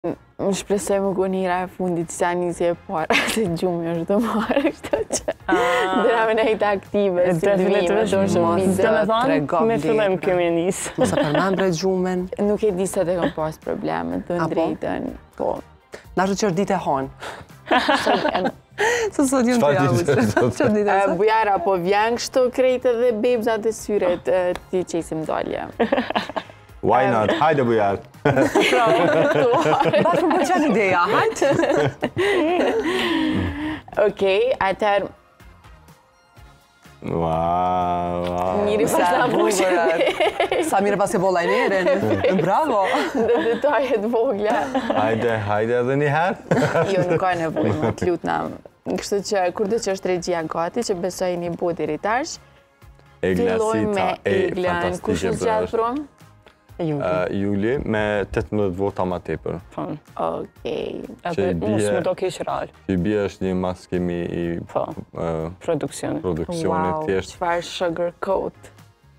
Më shpresoj më ku një hera e fundit që sa njësje e para se gjumi është të marrë, kështu që dhera me nejtë aktive, si dhvime, do shumë vizë. Me fillim kemi njësë. Mësa përmen bre gjumen. Nuk e di se të kam pas problemet, të ndrejtën. Nashtë që është dite hanë. Së sot ju në të javës. Bujara, po vjen kështu krejtë dhe bebzat e syret ti qesim dalje. Why not? Hajde bujar. Bashkë më përqen ideja, hajtë. Okej, atër... Miri pas na buqe. Sa mire pas ke bolla i njerën. Bravo. Dhe detajet vogla. Hajde edhe një herë. Jo, nuk ka nevoj, më të lutna. Kështu që, kur dhe që është regjia gati, që besoj një bu diri tash, filloj me Eglën. Kush është gjatë prom? Juli, me 18 vota ma tepër. Okej. Edhe mos më do kesh rarë. Që i bje është një mas kemi i Produksionit. produksionit thjesht. Qëfar sugar coat?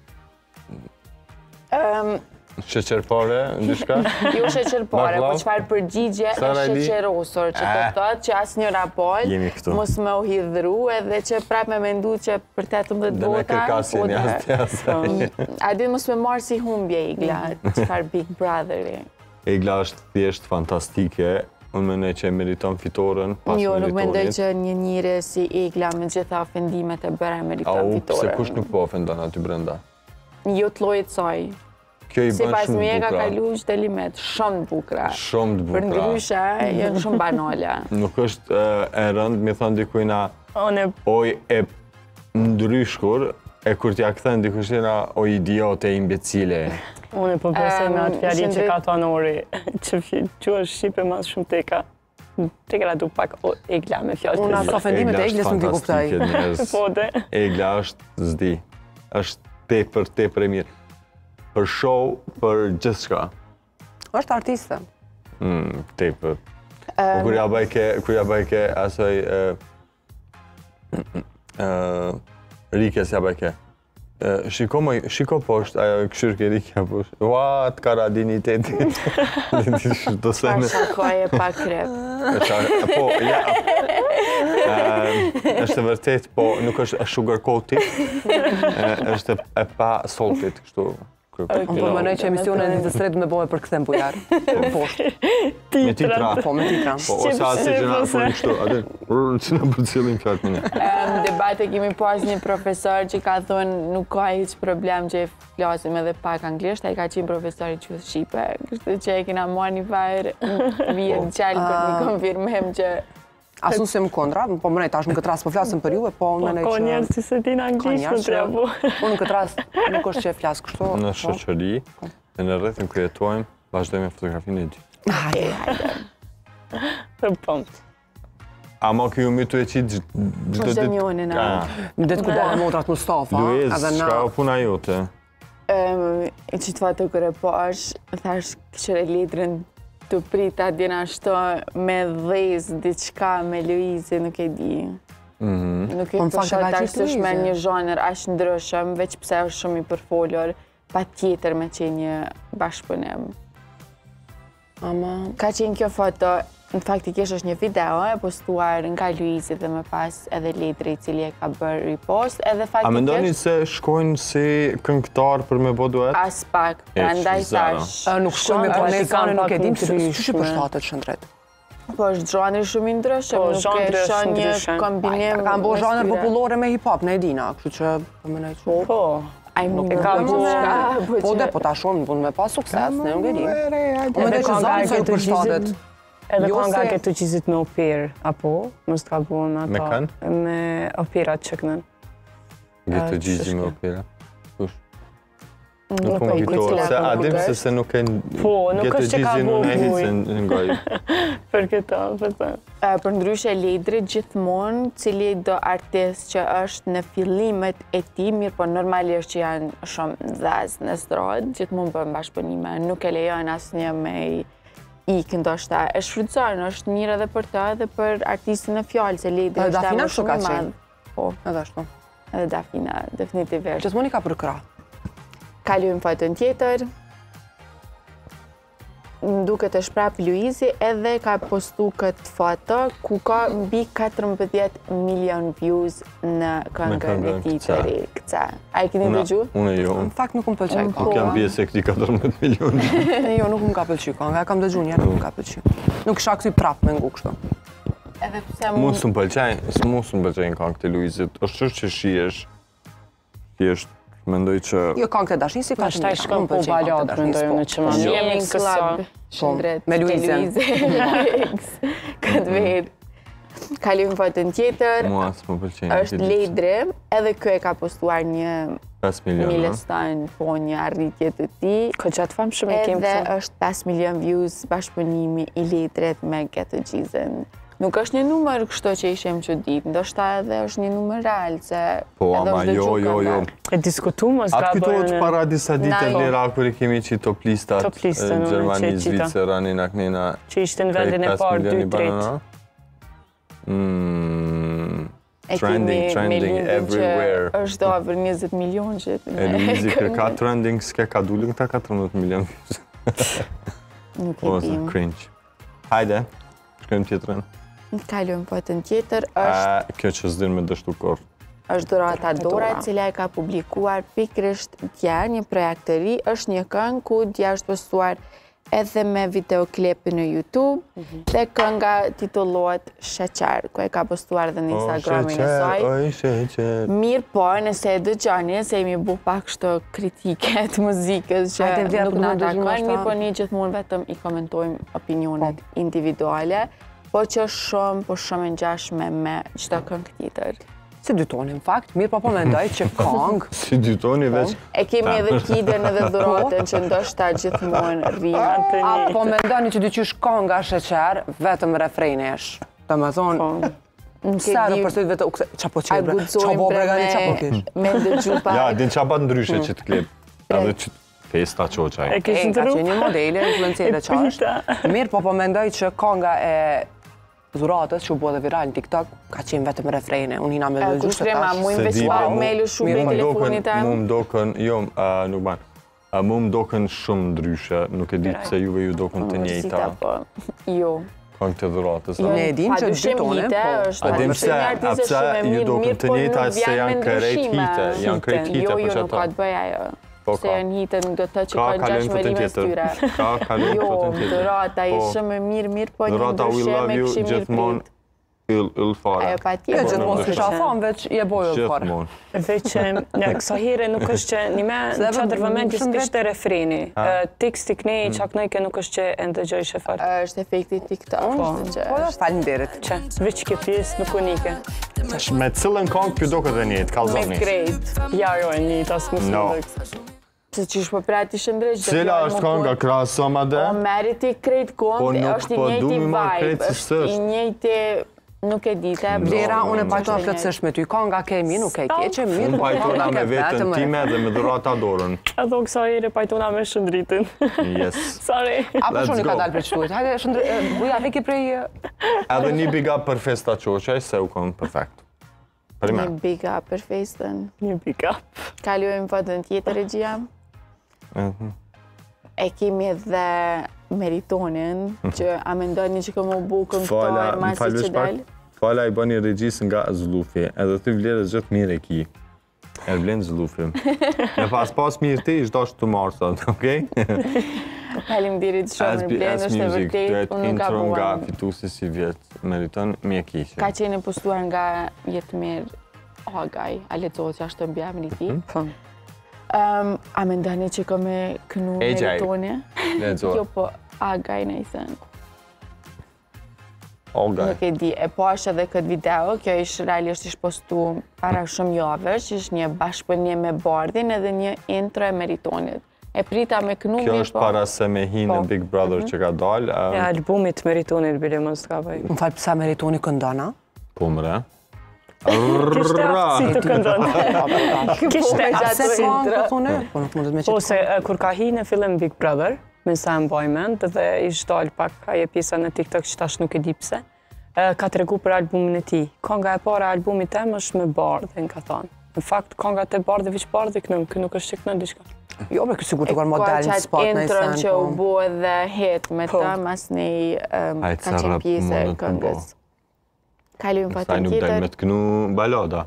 Sheqerpare, ndryshka? Jo sheqerpare, po qëfar përgjigje e sheqerosur, që të thotë që asë një rapol Jemi këtu. mos me u hidhru edhe që prap me mendu që për 18 Dhe me vota... kërkasin jasë. A din mos me marë si humbje Igla, qëfar Big Brotheri. Egla është thjesht fantastike. Unë mendoj që e meriton fitoren pas Jo, nuk mendoj meritorit. që një njëre si Igla me gjitha ofendimet e bërë meriton Pse fitoren. kush nuk po ofendon aty brenda? Jo të lojit saj. Kjo i Si bën pas shumë me e ka bukra. kalu qëtë limet, shumë të bukra. Shumë të Për bukra. ndryshe, janë shumë banale. Nuk është e rënd, mi thonë dikujna One oj e ndryshkur, e kur t'ja këthen dikushina o idiote, imbecile. Unë po besoj me atë fjali që shëndet- ka thonë Ori, që është Shqipe mas shumë teka. Teka du pak Egla me fjallë Unë të ato ofendimet e Eglës nuk i kuptoj. Po dhe. Egla është zdi. Është tepër e mirë. Për show, për gjithçka. është artiste. Tepër. Po kur ja bajke asoj Rikes ja bajke. Shiko poshtë, ajo këshyrë ke Rikja poshtë. Ua, të kara digniteti. Pa shakoj e pa krep. Po, ja. është vërtet, po nuk është sugarcoated. është e pa saltit, kështu. Unë po mënoj që emisionet në të sredu me bëhe për këthem bujar. Me titra. Po, me titra. Po, ose asë që nga përnë kështu, atë, që nga për cilin fjallë mine. Në debate kemi pas një profesor që ka thonë nuk ka hiç problem që e flasim edhe pak anglisht, a i ka qenë profesor i qëtë Shqipe. Kështu që e kena marrë një farë vjetë qallë për një konfirmem që... Asu se më kondra, po mënej tash në këtë rast po flasëm për juve, po Po mënej ka që... njerës që se din anglisht më trebu. Unë në këtë rast nuk është që e flasë kështu. Në shoqëri, e në rrethin ku jetojmë, vazhdojmë me fotografinë e dy. Hajde. Po. Ama kjo mitu e qitë gjithë Është njone na. Në ditë ku bëhe modrat Mustafa, Luiz, edhe na... shka o puna jote? Që të fatë kërë po është, thash këshëre letrën të prita djena shto me dhez, diçka me Luizi, nuk e di. Nuk e Po në fakt e përshot ka tash qenë është me Luizi. një zhanër ashtë ndryshëm, veç pse është shumë i përfolur, pa tjetër me qenë një bashkëpunim. Ama... Ka qenë kjo foto, në faktikisht është një video e postuar nga Luizi dhe më pas edhe letri i cili e ka bërë repost, edhe A mendoni faktikisht se shkojnë si këngëtar për me bo duet? as pak, prandaj zero. tash. Nuk shkojnë me Shkojnë Balekane, nuk e dim që ndryshme. që përshtatet shëndret. Po është zhanri shumë i ndryshëm, Po, nuk e zhanri është shon një ndryshëm. kombinim. Kanë bo mes zhanër tyre. popullore me hip-hop, ne e dina, kështu që po mënej që... Po. Ai nuk e ka ka bo- Po dhe, po ta shumë, po me pas sukses, ne nuk e dim. Unë Edhe mendoj që ka nga zonë se ju këtë përshtatet. gjizit. Edhe Jo ka nga se- këtë gjizit me operë, apo? Mos të ka buon ato. Me kanë? Me operat që kënën. Gjithë gjigji me opera. Kush? Nuk po më i kujtohet, kujtohet, se po adim nuk se nuk e... Po, nuk është që ka bo Unë e buj. hitë në ngoj. Për këta, për të. Për ndryshe Ledri gjithmonë, cili do artist që është në fillimet e tij, mirë po normalisht që janë shumë dhazë në stradë, gjithmonë bën bashkëpunime, nuk e lejon asnjë me ikë ndoshta. E shfrytëzon, është mirë edhe për të edhe për artistin e fjalë, se Ledri është Dafina emër kështu shumë ka i qenë. madh. Po, Edhe ashtu. edhe Dafina, definitivisht. Gjithmonë i ka për krah. Kalojmë foton tjetër. duket është prapë Luizi, edhe ka postu këtë foto ku ka mbi 14 milion views në këngën e tij të re, Kca. A e keni dëgjuar? Unë jo. Në fakt nuk më pëlqej. Nuk jam pjesë e këtij 14 milionë. Jo, nuk më ka pëlqyer kënga, kam dëgjuar një herë, nuk më ka pëlqyer. Nuk isha kthyer prapë me ngu kështu. Edhe pse Mund s'm pëlqejnë këngët e Luizit. Është çështë që shihesh. Thjesht mendoj që Jo këngët e dashisë, ka Pastaj shkon po balad, mendoj unë që më jemi jemi në klub shëndret me Luizën. Këtë verë. Kalojmë fotën tjetër. mua s'më pëlqejnë. Është Ledre, edhe kjo e ka postuar një 5 milionë. milestan, po një arritje të tij. Këgjat famshëm e kemë Edhe këtu. është 5 milion views bashkëpunimi i Ledret me Get the Gizën. Nuk është një numër kështu që ishem çudit, ndoshta edhe është një numër real se Po, edhe ama është dëgjuar jo. kënga. E diskutuam mos Atë ka kujtohet bërë para disa ditë Na, vlera kur i kemi qitë top listat. Top listën, Gjermani, që e qita. Zvicera, Nina Knina. që ishte në vendin e parë 2-3. E Trending kemi me lindin everywhere. që është over 20 milion që E Luizi kërka trending, s'ke ka dulin këta 14 milion views. Nuk e Ose dim. cringe. Hajde, shkojmë tjetrën. Kalojmë fotën tjetër, është Kjo që s'din me dështu korë. është Dorata Dora, e cila e ka publikuar pikërisht dje një projekt të ri, është një këngë ku dje është postuar edhe me videoklip në YouTube, dhe kënga titullohet Sheqer, ku e ka postuar edhe në Instagramin e saj. Oj, sheqer. Mirë po, nëse e dëgjoni, se jemi bu pak shto kritike të muzikës që Hajde, vlerë nuk për na më dëgjuar takojnë, ashta. mirë po një gjithmonë vetëm i komentojmë opinionet individuale, po që shumë, po shumë e ngjashme me çdo këngë tjetër. Si dy toni, në fakt, mirë po mendoj që këngë Si dy toni veç. E kemi edhe Kidën edhe Dhuratën që ndoshta gjithmonë rrinë. apo mendoni që dyqysh kënga Sheqer, vetëm refreni është. Domethënë, sa për të vetë çapo A çebre. guxojmë Çapo bregani çapo me, kish. me ndëgju pak. Ja, din qa pat ndryshe që të klip. Edhe që festa qoqaj. E ke Ka ndru? qenë një modele, influencere që është. Mirë, po mendoj që kënga e Dhuratës që u bua dhe viral në TikTok, ka qenë vetëm refrene. Unë hina me dëgju se Kushtrema, tash. mujmë veç pak me lu shumë me telefonit Mu tem. mdokën, jo, nuk ban. Mu mdokën shumë ndryshe, nuk e di pse juve ju dokën të njëjta. Jo. Këngë të Dhuratës. Jo, Ne e dim që padyshim dy tone, hite po. është, A dim padyshim pse, një a artiste pse shumë e ju mirë, dokën mirë, të po njëjta nuk se vjen janë me krejt ndryshime. hite, janë krejt hite Jo, për jo, që nuk ta. ka të bëj ajo. Po, Se ka. janë hitën do të që Ka, ka kalojmë fotën ngjashmëri mes tjetër. tyre. Ka, kalojmë Jo, fotën tjetër. Dorata Po. ishte më mirë, po një Dorata, we ndryshim love e you, këshim mirë gjithmonë prit. yll fare. Ajo pa E tjetër. gjithmonë s'kisha thonë, veç je bojë fare. Gjithmonë. Veç ja, kësa here nuk është që një me në qatër vëmendjes ishte refreni. Teksti knej, qaknejke nuk është që e ndëgjojshe fare. Është efekti TikTok. kështu që Po da është. falenderit. Që, veç ke pjesë nuk unike. Me cilën këngë kjo do këtë njëtë, Me kalzoni. krejt. Ja, jo, e një tas më No. Se që shpo prati shëndrejt. Cila është kënga krasë më dhe? Po meriti krejt Po këngë, nuk është i po du njëjti mi marrë krejt vibe, si është i s'është. njëjti, nuk e dite. Vlera, No, unë e no, pajtona no. plotësisht me ty. Kënga ke mi, nuk e keqe, mirë. Unë po pajtona kënga me ke vetën vetëm, time dhe me Dorata dorën. Edhe kësa here pajtona me shëndritën. Yes. Sorry. Apo Let's shoni ka go. dalë për qëtuit. Hajde, buja, veki prej... Edhe një big up për festa qoqaj, se u konë perfekt. Për me. Një big up për festën. Një pika. Kalojmë fotën tjetër e gjia. E kemi edhe Meritonin, që a mendoni që këmë u bu këngëtar masi që dalë? Fala i bëni regjis nga Zlufi, edhe ty vlerës gjithë mirë e ki. E vlenë Zlufi. Me pas mirë ti, ishdo është të marë sot, okej? Faleminderit shumë, Blenë është e vërtet, unë nuk ka intro nga buam. fitusi si vjetë, meriton mjekishe. Ka qenë postuar nga Jetmir Agaj, a lexohet që ashtë të mbjamën i ti. A mendoni që ka me kënu Ejgjaj. Meritoni? Lexo. Jo, po Agaj në i thënë. Olga. Nuk e di, e po është edhe këtë video, kjo ishtë realisht ishtë postu para shumë javësh, ishtë një bashkëpunim me Bardhin edhe një intro e Meritonit. E prita me kënu Kjo mirë, është para se me hi në Po. Big Brother që ka dalë. E albumit Meritonit bile mos ka bëj. Më falë pësa Meritoni këndona. Po mre. Kishte aftësi të këndon. Kishte gjatë Se aftësi. po, po thune, po nuk mundet me Po qëtë. se kur ka hi në fillim Big Brother, me sa e mbajment, dhe ishtë dalë pak aje pjesa në TikTok që tash nuk e di pse, ka të regu për albumin e ti. Konga e para albumit tem është me Bardhin, ka thonë. Në fakt, konga të Bardhi, vëq Bardhi kënëm, kë nuk është që kënëm diçka. Jo, me kësigur të kanë model në spot në intron që u isen. bo dhe hit me ta mas një Hajtë ka sa qenë rap pjesë e mundet të bo. këngës. Kalojmë Saj patën nuk del tjetër. me të kënu balada.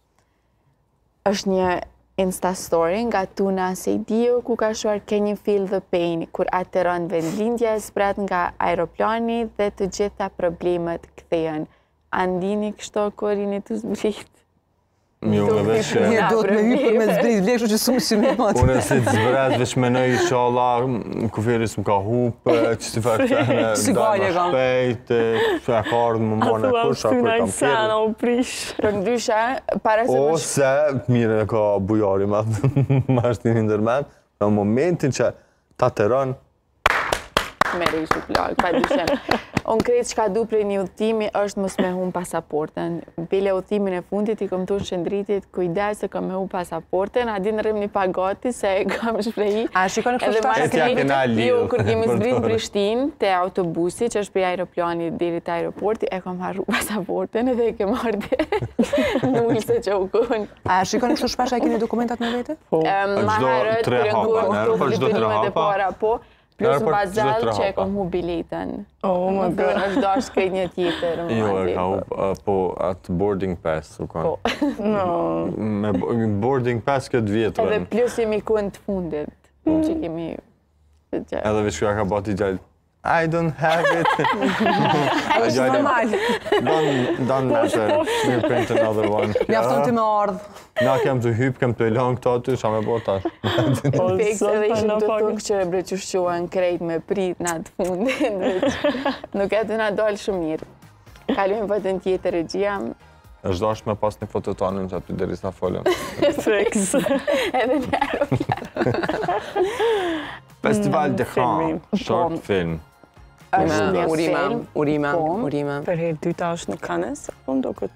Është një Insta story nga Tuna Sejdio ku ka shuar Can you feel the pain kur ateron vendlindja e zbret nga aeroplani dhe të gjitha problemet kthehen. Andini kështu kur jeni të zbrit. Jo, me veç Një do të me hypër me zbrit, vlekë që sumë si me matë. unë si të zbret, veç menoj inshallah, kufiris më ka hupë, që si farë qene, Si gale kam. shpejt, që e kardë më mone kusha, kur kam kjerë. u prish. Për ndryshe, para se më Ose, mire ka bujari ma shtini ndërmen, në momentin që ta të rënë, merë i shuplak, pa dyshem. Unë krejt që ka du prej një udhëtimi është mos me humë pasaporten. Bile udhëtimin e fundit i kom tunë shëndritit, kujdes se kam me humë pasaporten, a din rrim një pagati se e kam shprehi. A shikoni kështu Edhe shpesh? mas Etja kena jo, lidhë, kur kemi zbrit përdore. në Prishtinë, te autobusi, që është prej aeroplani deri te aeroporti, e kam harru pasaporten edhe e kem ardhe në ullëse që u kun. A shikoni kështu shpesh a keni dokumentat me vete? Ma çdo herët, tre kërë hapa, kur herë këto për çdo tre fluturime të hapa. para, po, plus Herë në për çdo bazal tre që e hapa. kom hu biletën. Oh my god. është dash këtë një tjetër. jo, e madje, ka po. hup, po atë boarding pass, u kanë. Po. No. Me boarding pass këtë Edhe vjetërën. plus jemi ku në të fundit, që kemi të gjë. Edhe veç kja ka bati gjallë, I don't have it. Është normal. Don't matter, we'll print another one. Mjafton ti me ardh. Na kem të hyp, kem të lënë këto aty, qa me bo tash. Fix edhe ishim të thukë që bre që shquan krejt me prit në atë fundin, nuk e të nga dalë shumë mirë. Kalujmë vëtën tjetër e gjia, është dash me pas një fototonin që aty deri sa folëm. Fix. edhe në aeroplan. Festival de filmi. Cannes, short film. Është një Urime, film. urime, Po. urime. Për herë dyta është në Cannes, po ndokët.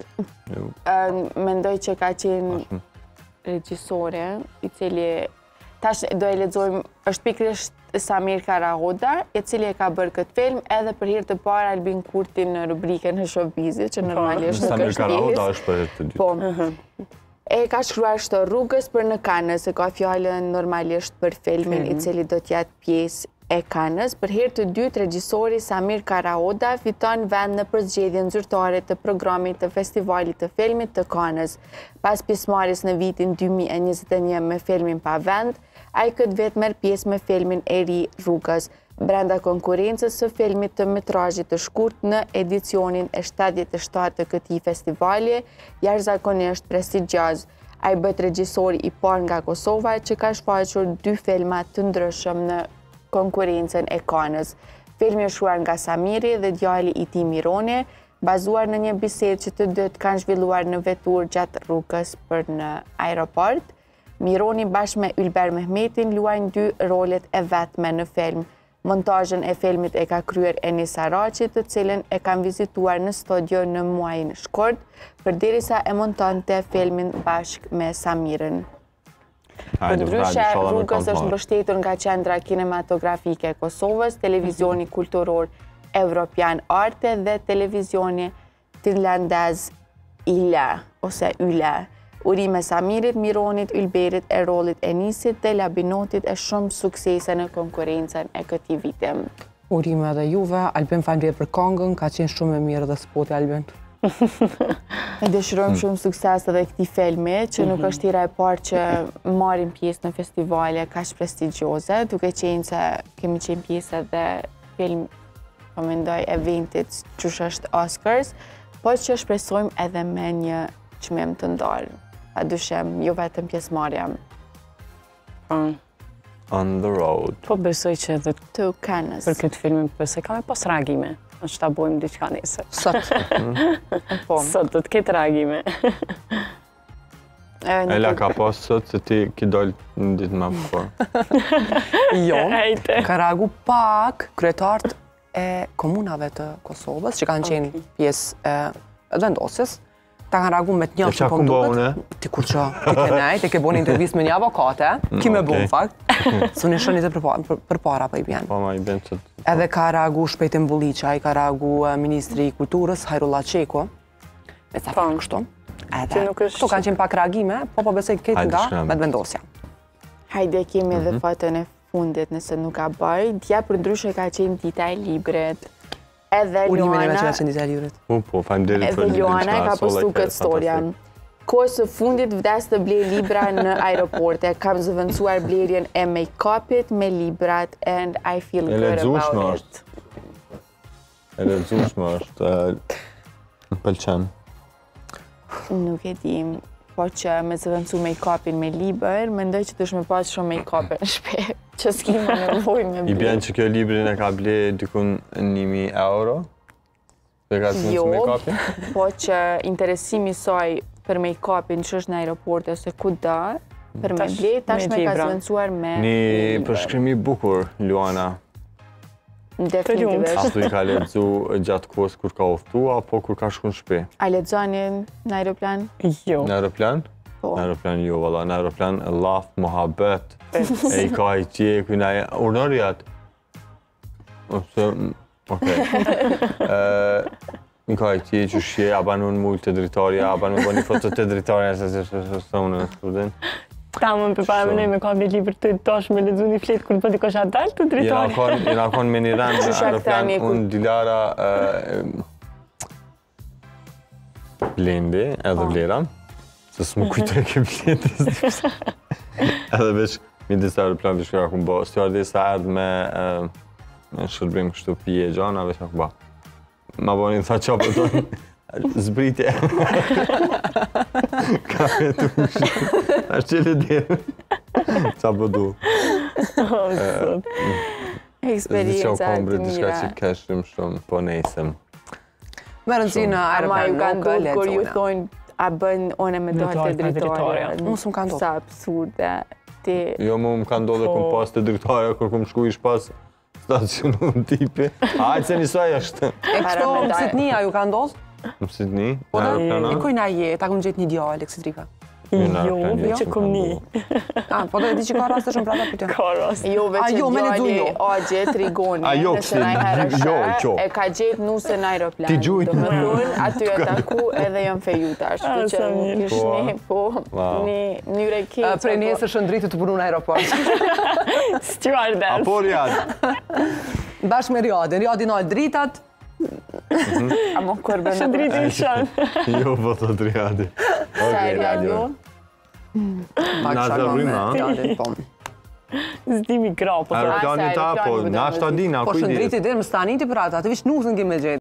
Mendoj që ka qenë regjisore, i cili tash do e lexojmë, është pikërisht Samir Karahoda, i cili e ka bërë këtë film edhe për herë të parë Albin Kurti në rubrikën e showbizit, që normalisht nuk Samir është Karahoda pjesë. është për të dytë. Po. E ka shkruar shto rrugës për në Cannes, e ka fjallën normalisht për filmin i cili do t'jetë pjesë e Cannes. Për herë të dytë, regjisori Samir Karahoda fiton vend në përzgjedhjen zyrtare të programit të festivalit të filmit të Cannes. Pas pjesëmarrjes në vitin 2021 me filmin Pa Vend, ai këtë vit merr pjesë me filmin e ri Rrugës, brenda konkurrencës së filmit të metrazhit të shkurt në edicionin e 77 të këtij festivali, jashtëzakonisht prestigjioz. Ai bëhet regjisori i parë nga Kosova që ka shfaqur 2 filma të ndryshëm në konkurrencën e Cannes. Filmi është shkruar nga Samiri dhe djali i tij Mironi, bazuar në një bisedë që të dytë kanë zhvilluar në vetur gjatë rrugës për në aeroport. Mironi bashkë me Ylber Mehmetin luajnë 2 rolet e vetme në film. Montazhin e filmit e ka kryer Enis Saraçi, të cilën e kanë vizituar në studio në muajin shkurt, përderisa e montonte filmin bashkë me Samirin. Për ndryshe, Rrugës është mbështetur nga Qendra Kinematografike e Kosovës, Televizioni Kulturor Evropian Arte dhe Televizioni Finlandez ILE, ose YLE. Urime Samirit, Mironit, Ylberit, e rollit Enisit dhe Labinotit e shumë suksese në konkurrencën e këtij viti. Urime edhe juve, Albin faleminderit për këngën, ka qenë shumë e mirë dhe spoti Albin. Ne dëshirojmë shumë sukses edhe këtij filmi, që nuk është hera e parë që marrim pjesë në festivale kaq prestigjioze, duke qenë se kemi qenë pjesë edhe film, po mendoj, eventit që është Oscars, po që shpresojmë edhe me një çmim të ndarë. Padyshim, jo vetëm pjesëmarrja. On the road. Po besoj që edhe To Cannes. për këtë filmin besoj ka me pas reagime. Është ta bojmë diçka nesër. Sot. Po. Sot do të ketë reagime. Ela ka pas sot se ti ki dollë në ditë më përpër. Jo, Ejte. ka reagu pak kryetarët e komunave të Kosovës, që kanë qenë pjesë e vendosjes. Ta kanë reagu me të njëftë qa po ku më bëhune? duket. Ti kur që, ti ke nejt, ti ke bo një intervjist me një avokate, ki me bo në okej. fakt, së një shënit për para pa i bjenë. Po ma i ben që Edhe ka reagu Shpejtin Bulliqa, i ka reagu Ministri i Kulturës, Hajrullah Qeko, me sa Po. fakt kështu. Që Edhe, nuk është- këto kanë qenë pak reagime, po besoj këtë Hajde, nga shkëmë. me të vendosja. Hajde, kemi edhe foton e fundit nëse nuk ka bëj. Dja për ndryshe ka qenë dita e librit. Edhe Urimin e me që Luana, ka qenë dita e librit. Po, faleminderit për edhe Luana e ka postu këtë storja. Kohës së fundit vdes të blej libra në aeroporte. Kam zëvendësuar blerjen e make-upit me librat and I feel good about it. E lexueshme është. Më pëlqen. Nuk e di, po që me zëvendësu make-upin me libër, mendoj që dush me pas shumë make-up në shtëpi, që s'ki më nevojë me I blerje. bjen që kjo librin e ka ble dikun 1.000 euro? Dhe ka zëvendësu Jo, make-upin? po që interesimi saj për make-upin që është në aeroport ose ku do, për me ble, tash me ka zëvendësuar me Një libër. përshkrim i bukur, Luana. Definitivisht. Ashtu i ka lexu gjatë kohës kur ka uftu, apo kur ka shku në shtëpi? A lexoni në aeroplan? Jo. Në aeroplan? Po. Në aeroplan jo, valla. Në aeroplan laf, mohabet. E i ka i qeku, na urnërijat. Okej. I ka i qeku që shje, a ban unë mullë të dritarja, a ban me bo një foto të dritarja, se së unë në shkurdin. Ta më përpara me me ka bli libër të tash me lexu një fletë kur po di kosh atal të dritare. Jena kon me një rend në Qysha aeroplan, këta unë Dilara, Blendi edhe Vlera, se s'mu kujtoj ke Blendis. Edhe veç, midis aeroplan veç kërë akun bo, stewardesa erdh me shërbim kështu pije e gjana, veç akun ba. Ma bo një tha qapë tonë, zbritje. Ka me tu kështu, është qëllë dirë. Qa po du. Eksperienca të Diska mira. që keshim shumë, po nejsem. Me rëndësi në Ama ju aeroplan ka nuk ndodhur kur ju lexona. thonë a bën one me dorë të dritarja. Unë s'm ka ndodhur. Sa absurde. Ti Jo, më ka ndodhur kur pas të dritarja, kur kum shku ish pas stacionu në tipi. Hajtë se njësoj është. E kështu në Sidnia ju ka ndodhur? Në Sydney, Po në da, aeroplana. i kuj na je, ta kom gjetë një djallë, Eksidrika. Jo, që kom një. Po do e di që ka raste shumë prata për të. Ka rast. jo veç A, jo, me lexu djali jo. Agje Trigoni, A, jo, nëse na herë jo, jo. e ka gjetë nusën në aeroplan. Ti gjujt. Domethënë, aty e taku edhe jam feju tash. Kështu që sa mirë. ishni po një mënyrë e keqe. Prej nesër shëndritë të punu në aeroport. Stewardess. Apo Riyad. Bashkë me Riyadin. Riyadin ojë dritat. Amo kur bën. Shëndriti i shën. Jo, po thot Riyadi. Sa e radio? Na zërrima. Riyadin, po. Zdimi gra, po Aeroplani ta, po, na shtadina, Po kujdes. shëndriti dhe më staniti për ata, të vish nusën ke me gjetë.